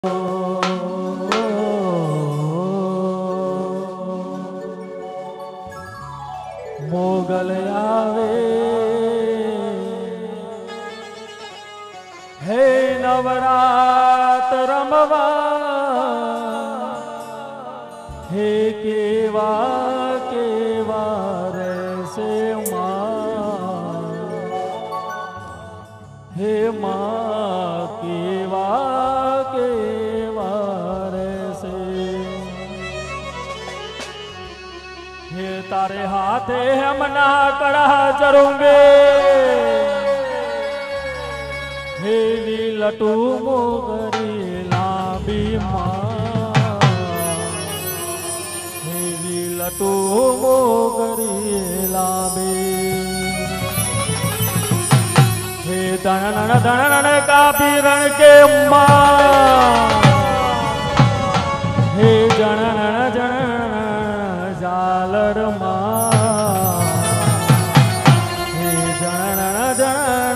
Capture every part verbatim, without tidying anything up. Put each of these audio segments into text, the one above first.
મોગલ આવે હે નવરાત રમવા હે કેવા કેવા રહેશે માં હે માં કેવા કેવા રહેશે हे तारे हाथे हम ना कड़ा चरूंगे हे लटू मोगरी लांबी माँ हे लटू मोगरी लांबी हे धन धन कापी रण के माँ हे जन जन जालर माँ हे जन जन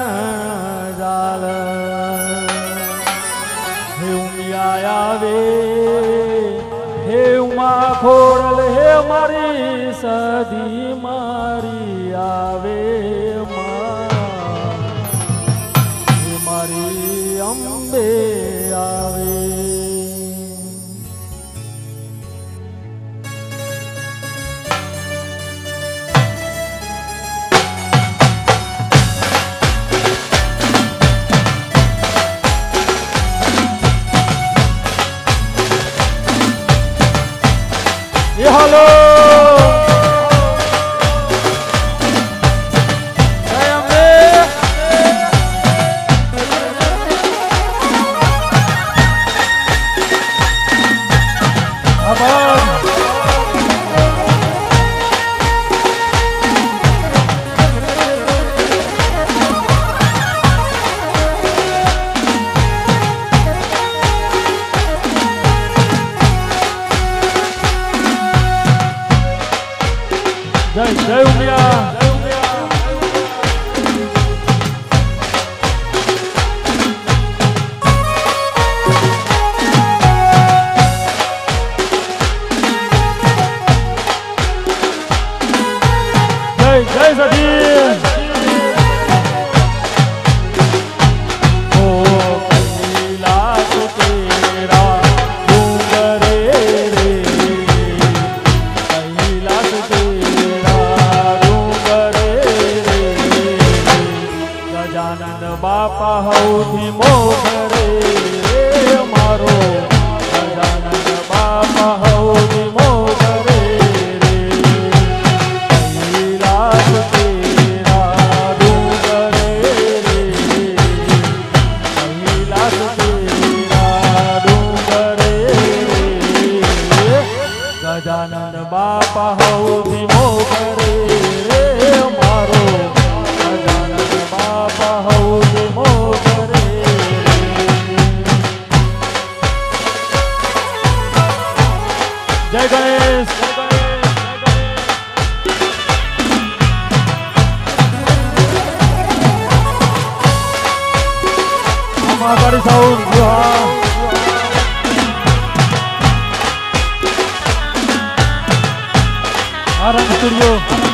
जालर हे उमिया वे हे उमा खोड़ल हे मारी सदी मारी आवे माँ हे मारी अम्बे आवे हेलो जय अम्बे जय जय उमिया जय जय सदी बापा हौधी मोगरे रे मारो गजानन बापा हौधी मोगरे रे कैलास तेरा डूंगरे रे कैलास तेरा डूंगरे रे गजानन बापा हौधी मोगरे रे मारो बापा हौधी मोगरे जय गणेश हमारी साउंड आरंभ स्टूडियो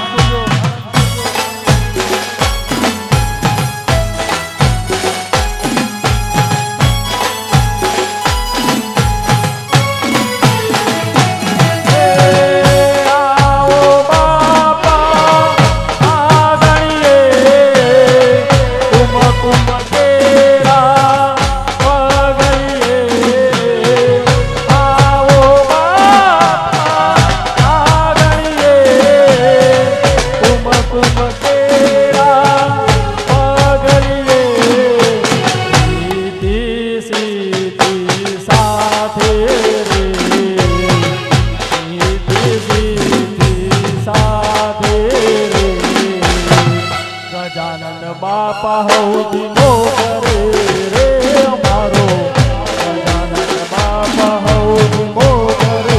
बापा हौधी मोगरे रे मारो गजानन बापा हौधी मोगरे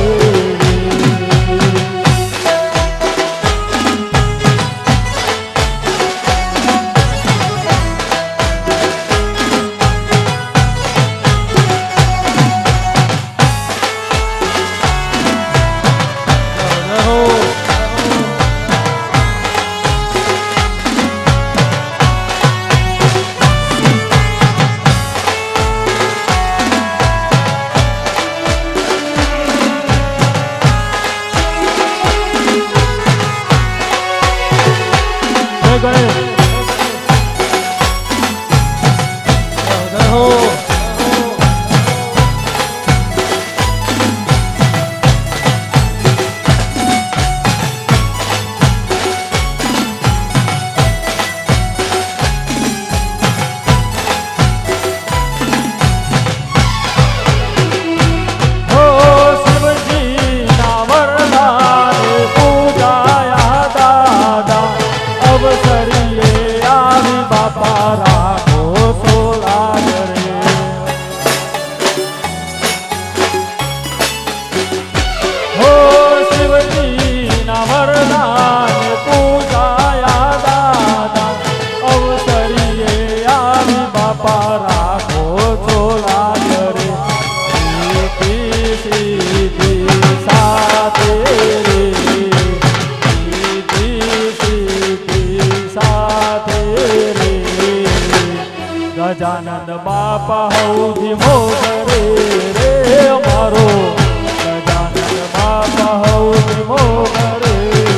બાપા હૌજી મોગરે રે અમારો ગજાનન બાપા હૌજી મોગરે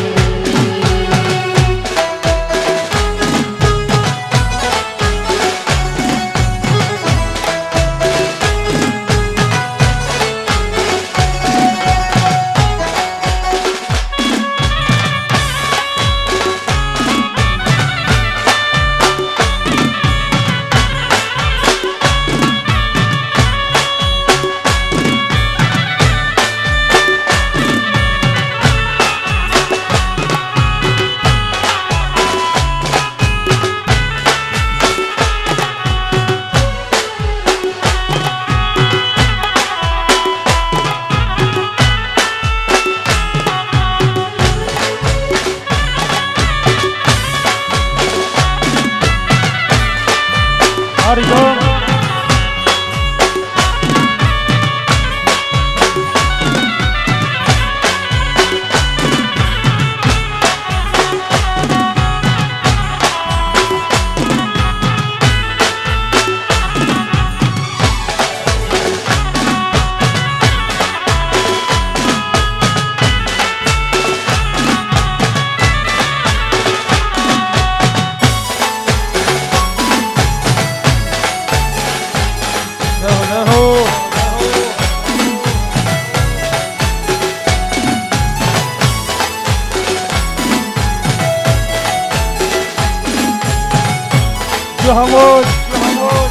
Hamod, Hamod,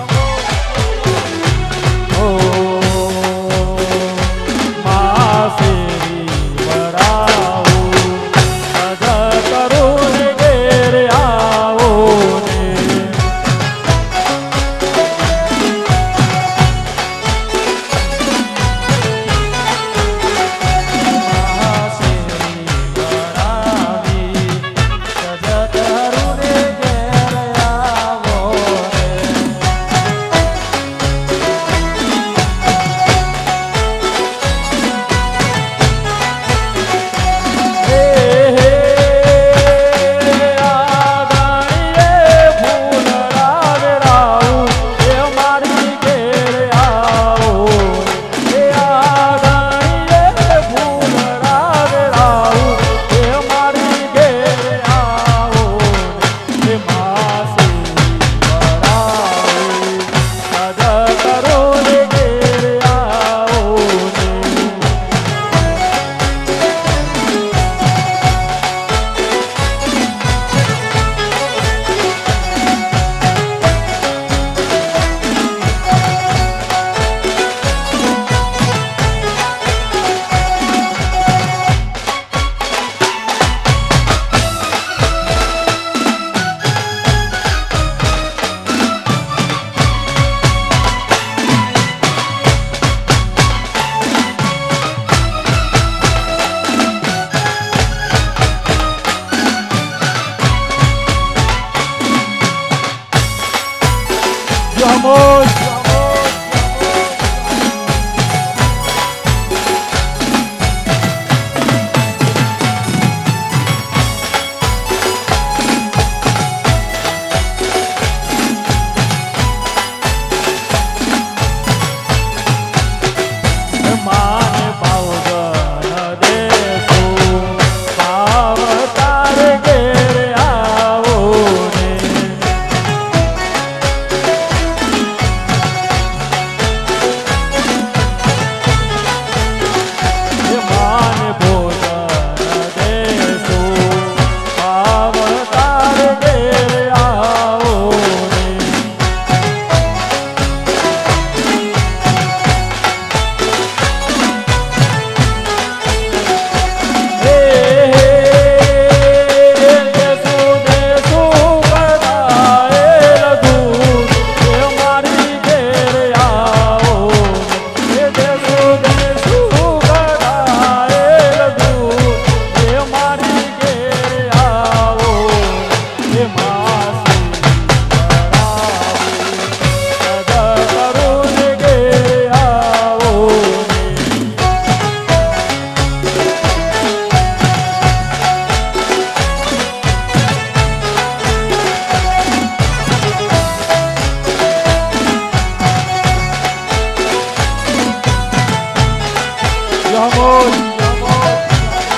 oh, Maaseri barao, Raja karun gere aao ne. Maaseri baravi, Raja karun gere aao.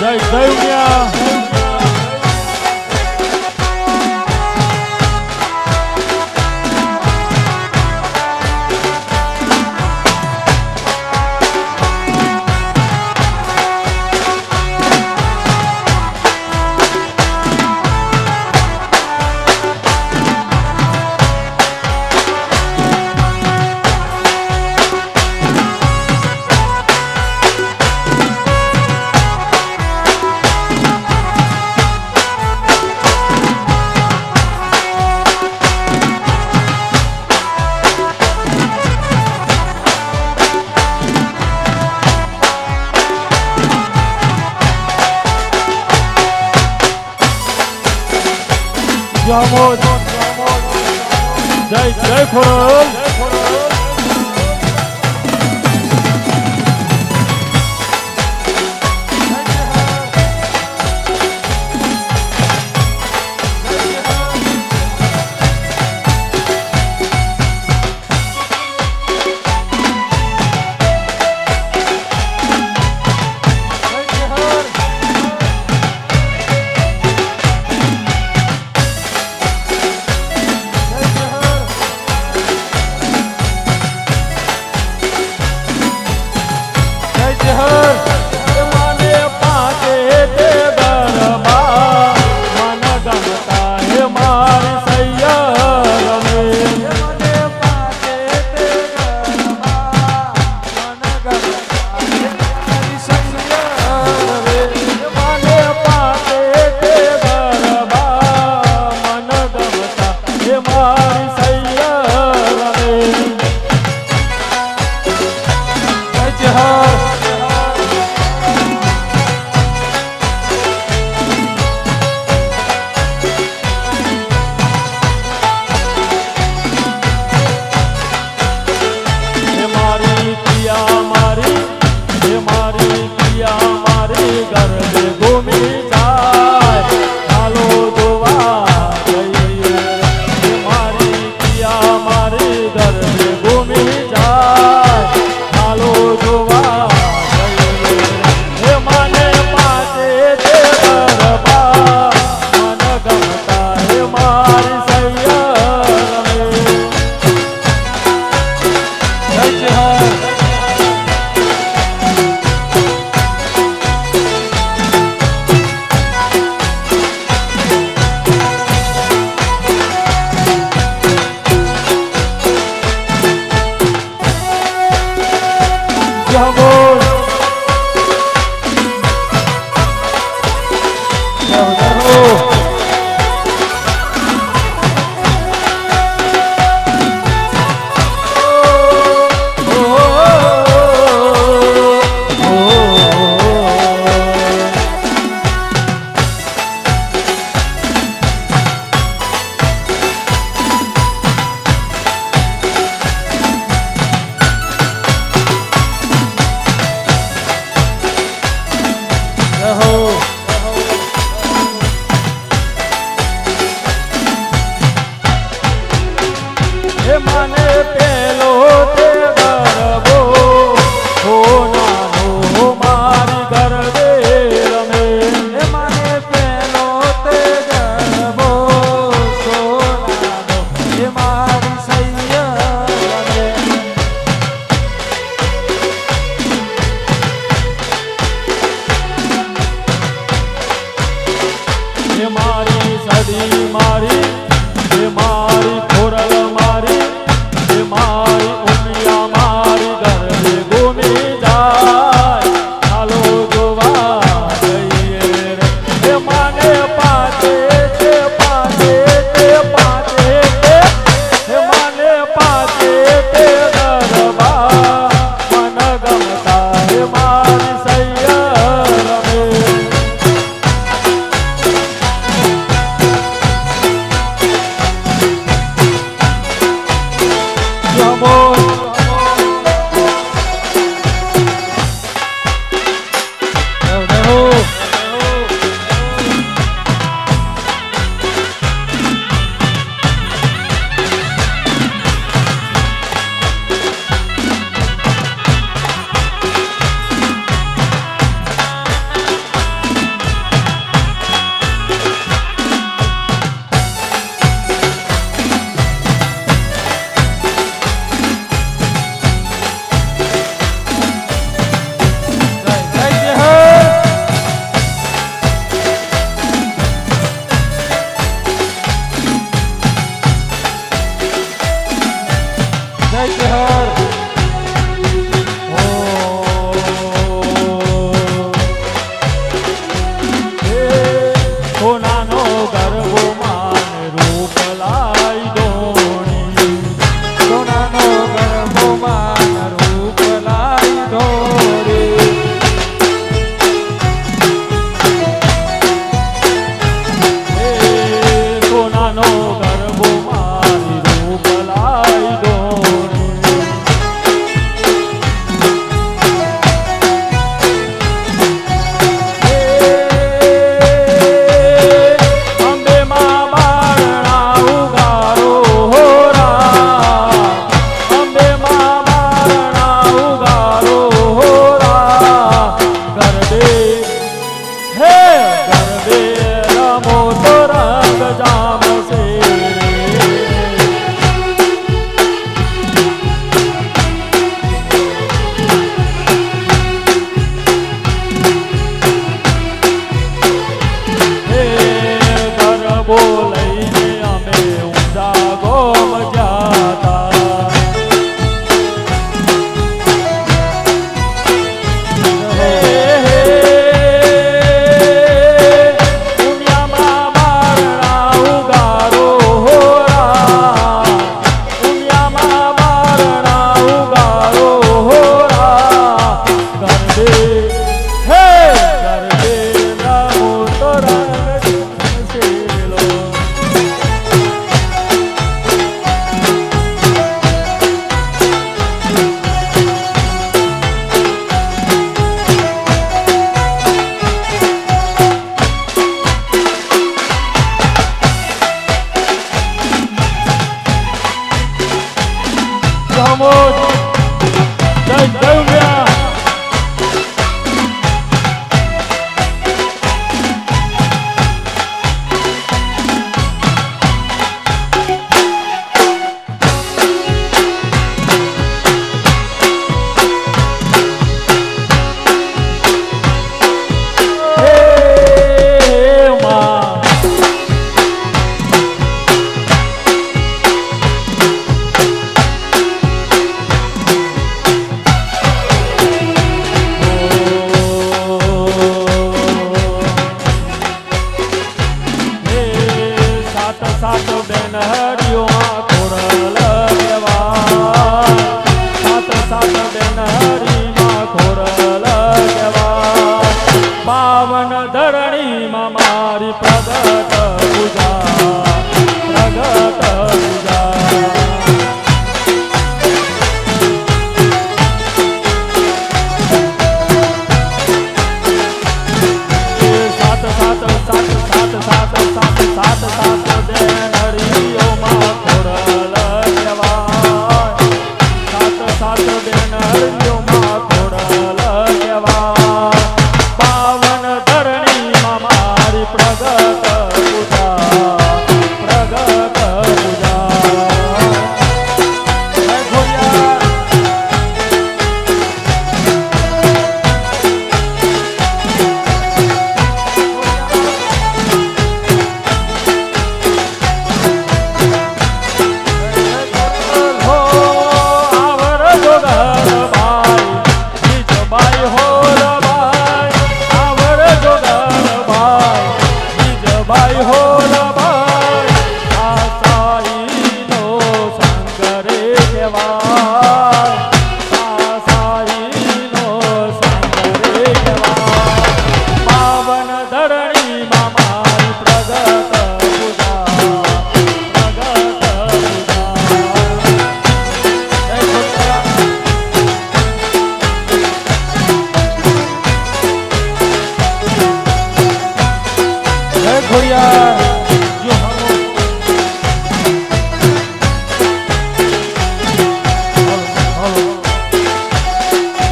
જય જય ઉમિયા જય જય ખોરલ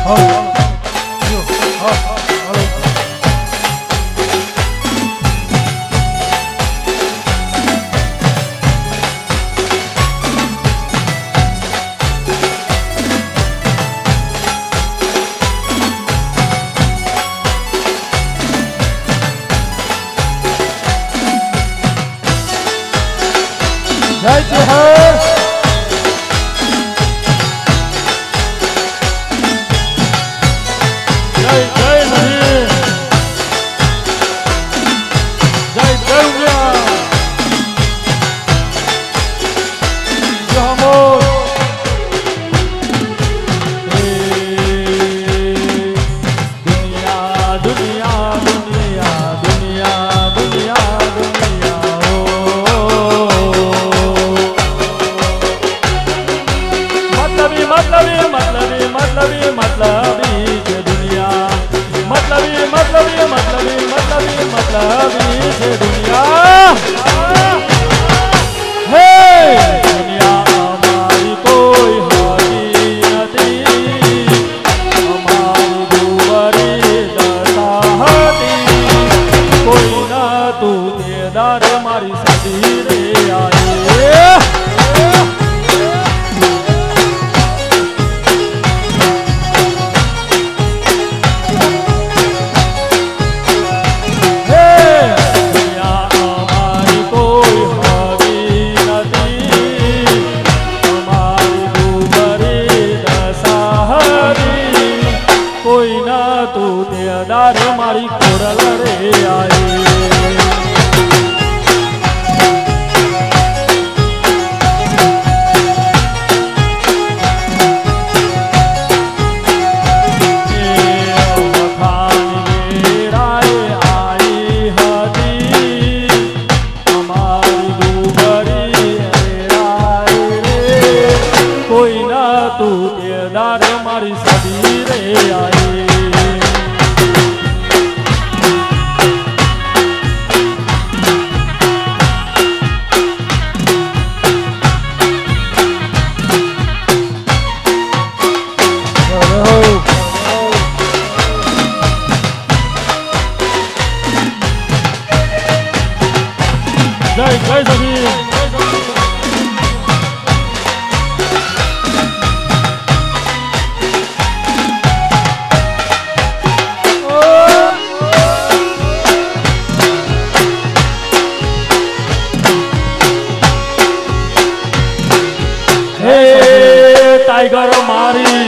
જય જોહર જય જય નહીં જય જય જમોર દુનિયા દુનિયા દુનિયા દુનિયા દુનિયા मतलबी मतलबी मतलबी मतलबी છે દુનિયા मतलबी मतलबी मतलबी मतलबी मतलबी છે દુનિયા હે દુનિયા અમારી કોઈ હોતી નથી અમારી દુબરી દશા હતી કોઈ ના તું દેદાર મારી સદી રે આયે દાર મારી કોરલ રે આઈ વખાણી રાય આઈ હતી અમારી દુબરી રાય રે કોઈ ના તું દાર મારી સદી રે આઈ જય જય સભી હે ટાઈગર મારી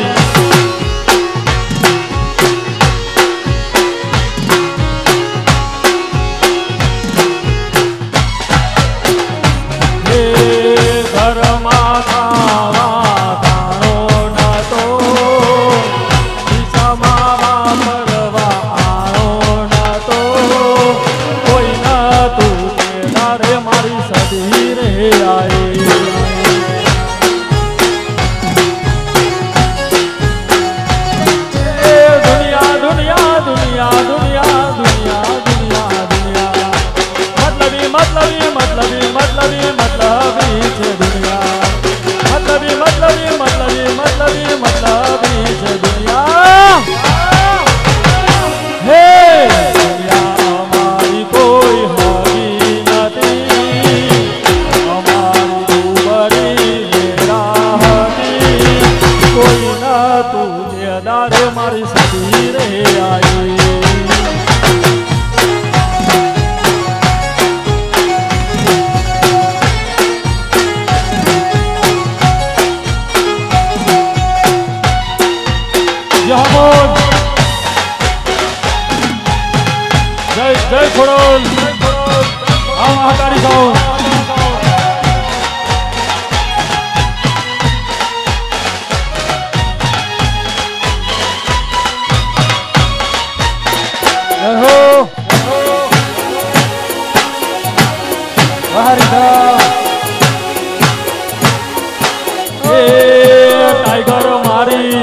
मतलबी मतलबी मतलबी मतलबी છે દુનિયા मतलबी मतलबी मतलबी मतलबी मतलबी છે દુનિયા હે દુનિયા અમારી કોઈ હોતી નથી અમારી દુબરી રાહતી કોઈ ના તું દેદાર મારી સદી રે આઈ જય જય ખોડલ આ મહાકાળી સાઉન્ડ એહો વાહરીદા એ ટાઈગર મારી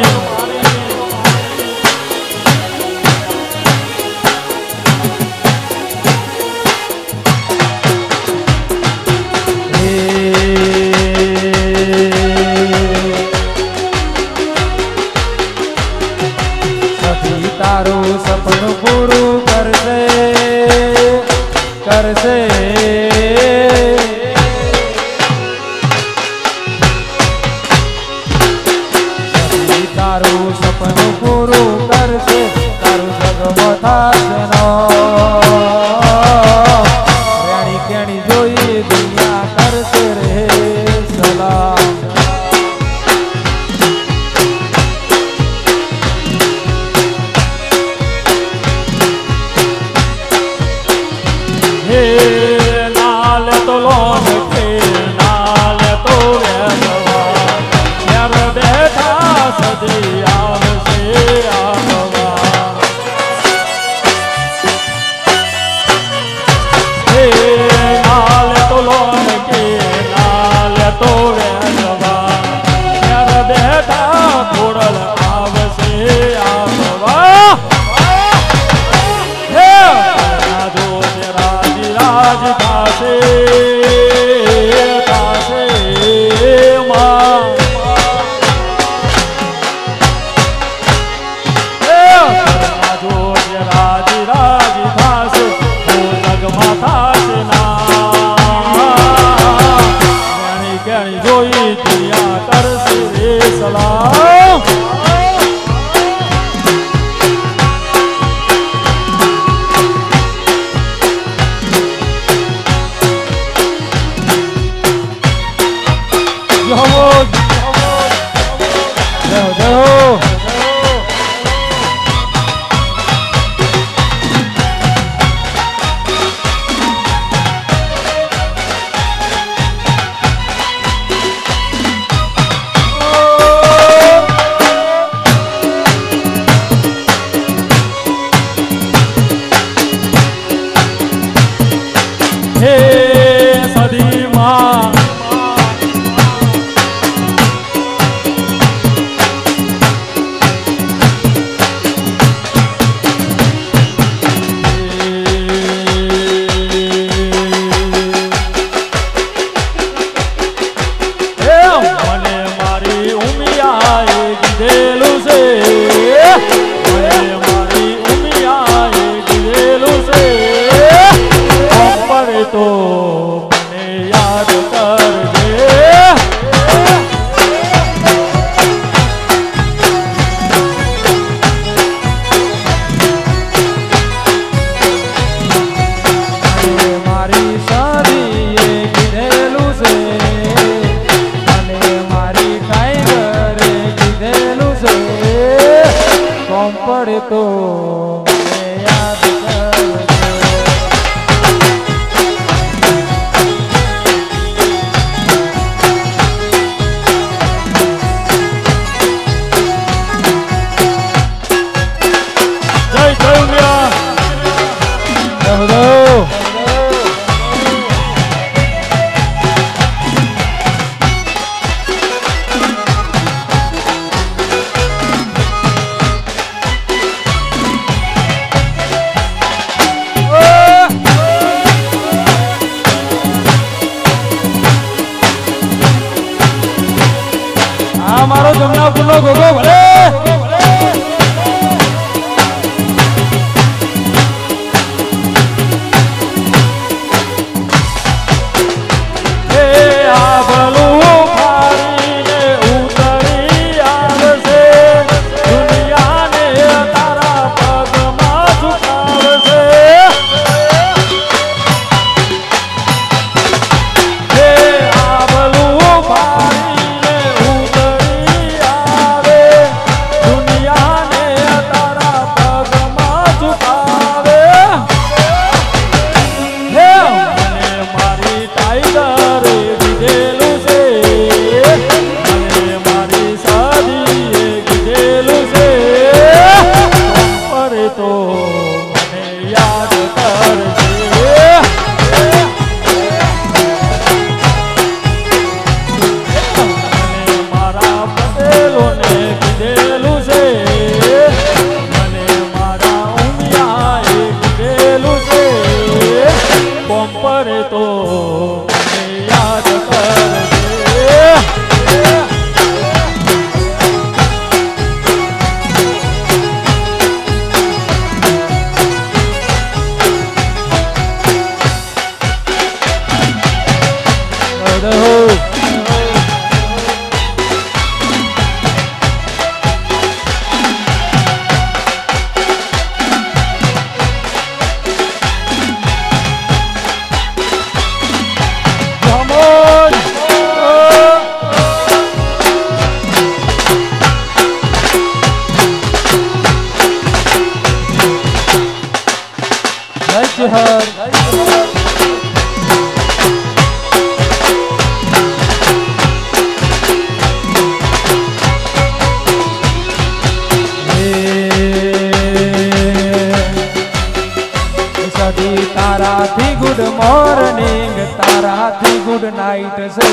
તારું સપનું પૂરું કરશે કરશે તારું સપનું પૂરું કરશે તારું જગમાં થશે નો રેણી કેણી જોઈ દુનિયા કરશે રે સલામ હે લાલ તો લોન કે લાલ તો વેલવા ઘેર બેઠા સદી આવશે આવવા હે લાલ તો લોન કે લાલ તો વેલવા ઘેર બેઠા ખોડલ આવશે આવવા હે રાજો રાજી રાજ થાશે થાશે માં રાજો રાજી રાજી થાશે જગમાં થાશે ના કેણી કેણી જોઈ દુનિયા કરશે રે સલામ હે સદી માં મને મારી ઉમિયાએ કીધેલું છે મને મારી ઉમિયાએ કીધેલું છે પડે તો મને યાદ કરજે મારી સાદીએ કીધેલું છે અને મારી ટાઈગરે કીધેલું છે કોમ પડે તો મને યાદ કરજે શ્રી હર સદી તારાથી ગુડ મોર્નિંગ તારાથી ગુડ નાઇટ છે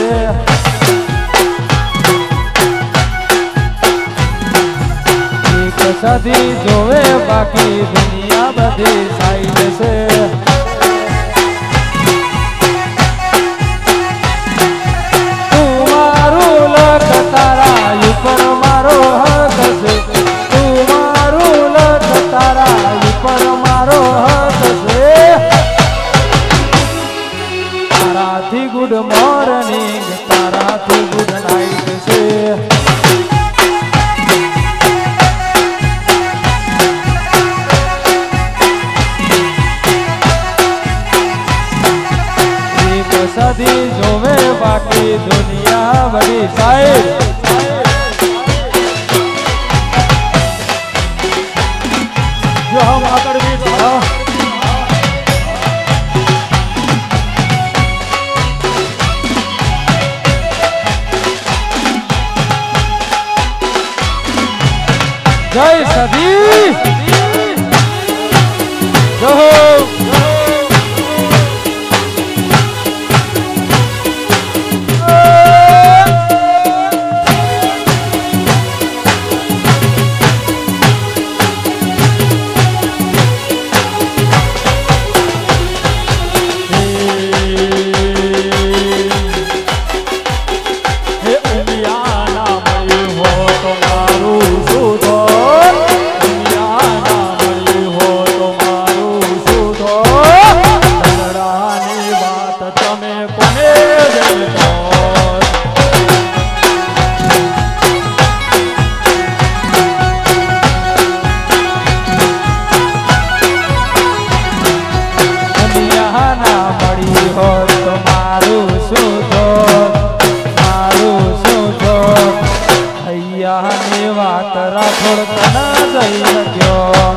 એક સદી જોવે બાકી દુનિયા બધી સાઈડ છે તું મારું લખ તારા ઉપર મારો હક છે તું મારું લખ તારા ઉપર મારો હક છે તારાથી ગુડ મોર્નિંગ તારાથી ગુડ નાઇટ છે સદી જોવે બાકી દુનિયા બધી સાઈડ જો હમ આગળ भी જય સદી જો વાત રાખોડ તના જઈ ગયો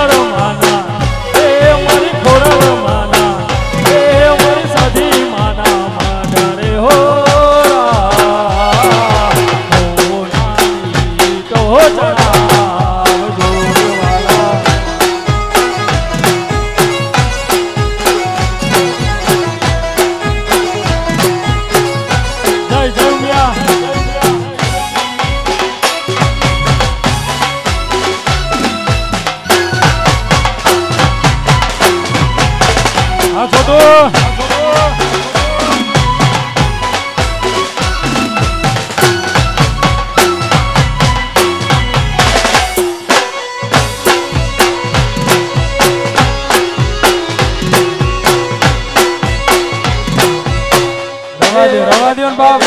ખોડલ માના એ મારી ખોડલ માના એ મારી સાધી માના માગરે હો તો ચડાવ જોરવાલા જય જમ્યા આ છોટો રવા દો રવા દો ને બાપ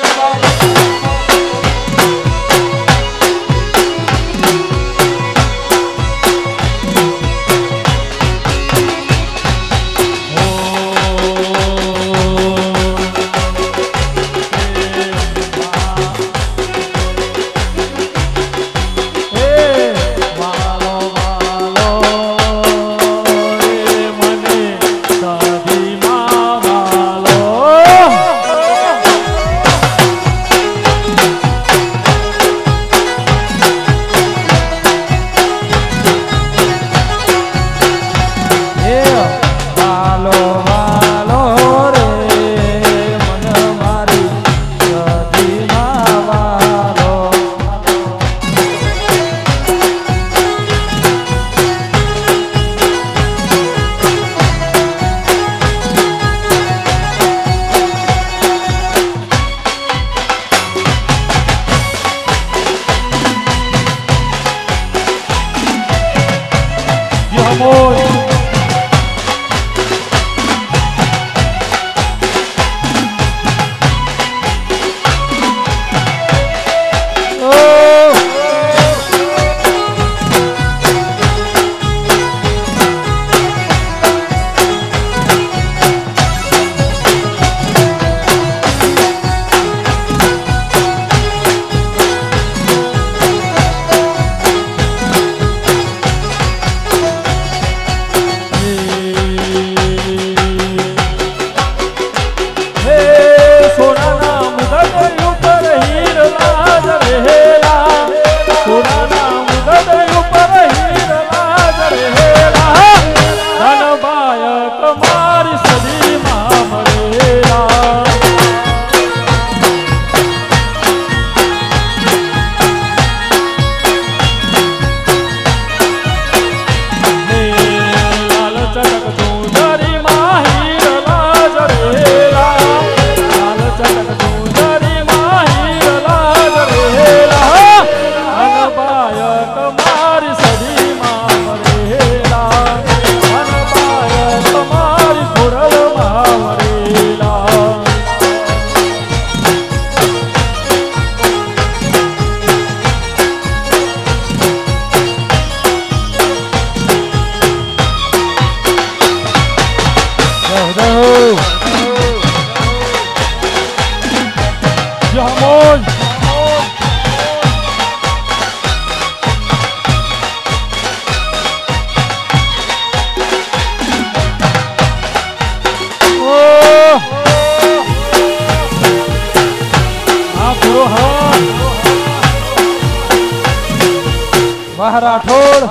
વાહ રાઠોડ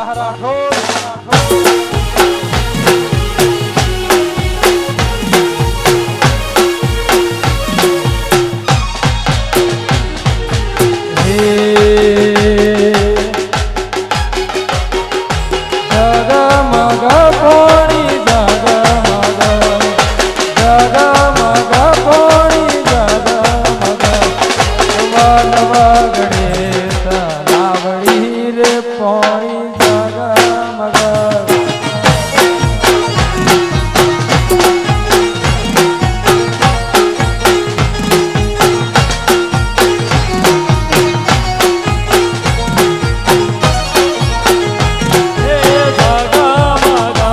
જગમગ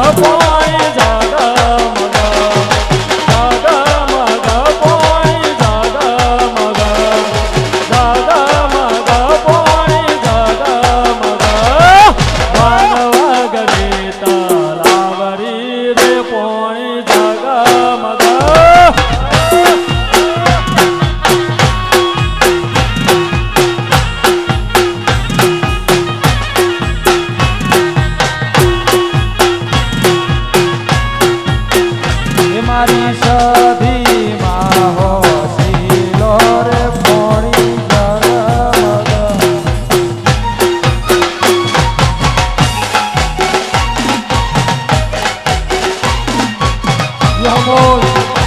અમોલ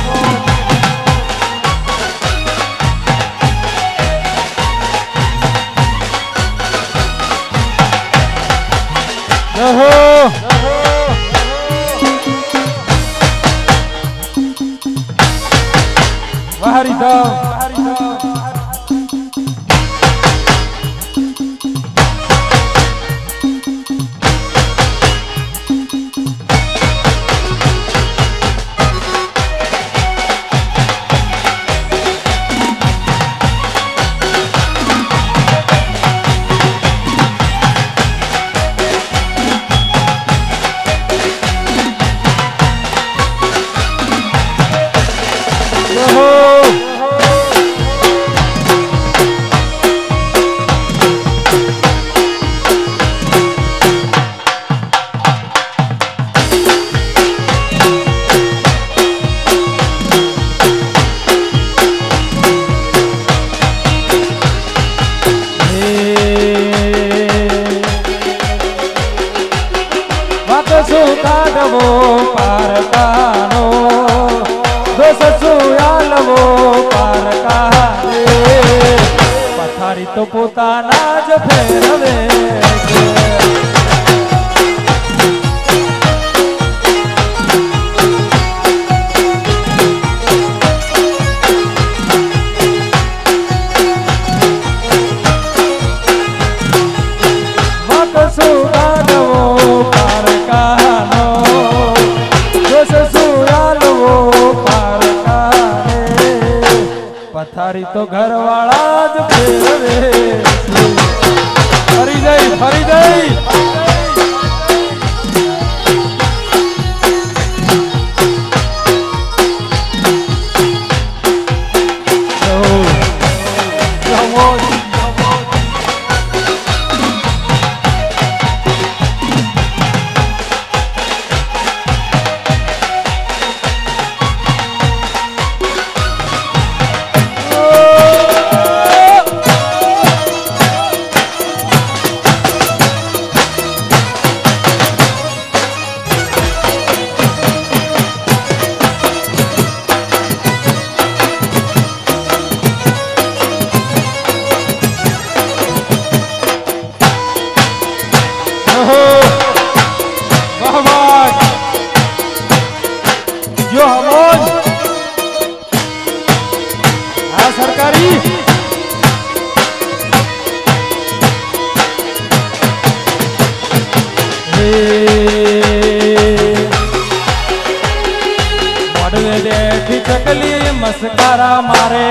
વાહરી જાવ વાહરી જાવ કાઢવો પારકાનો દોષ સુયાલવો પારકારે પથારી તો પોતાના જ ફેરવે પથારી તો ઘરવાળા જ ફેરવે ફરી જઈ ફરી જઈ જો હમોજ આ સરકારી મોડવે બેઠી ચકલી મસ્કારા મારે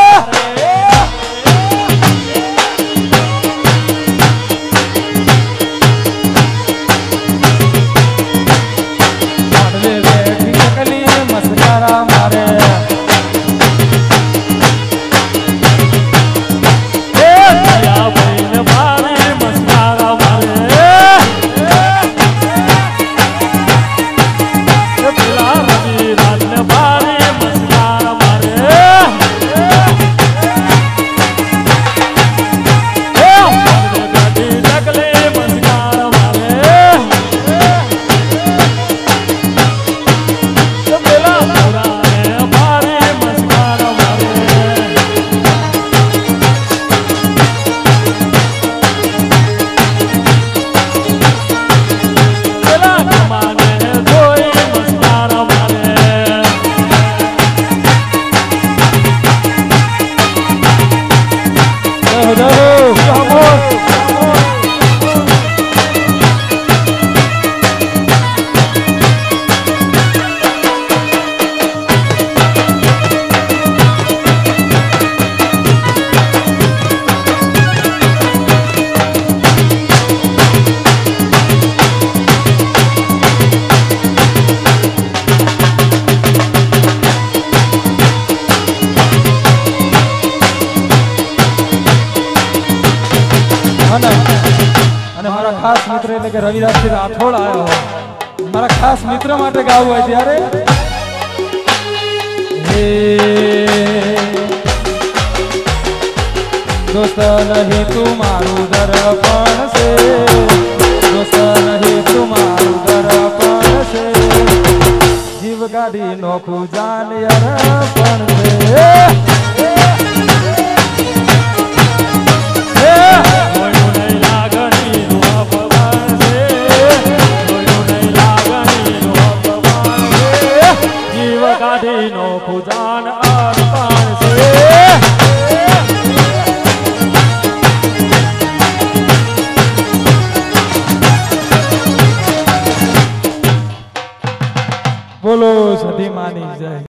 ખાસ મિત્ર એટલે કે રવિરાજસિંહ રાઠોડ આવ્યો મારા ખાસ મિત્ર માટે ગાવું હોય ત્યારે હે દોસ્ત નહીં તું મારું દર્પણ છે દોસ્ત નહીં તું મારું દર્પણ છે જીવ કાઢી નોખું જાન અર્પણ છે કોઈનું નહીં લાગણીનું અપમાન છે, કોઈનું નહીં લાગણીનું અપમાન છે, જીવ કાઢીનો ખુજાન અર્પણ છે. બોલો સતી માની જય.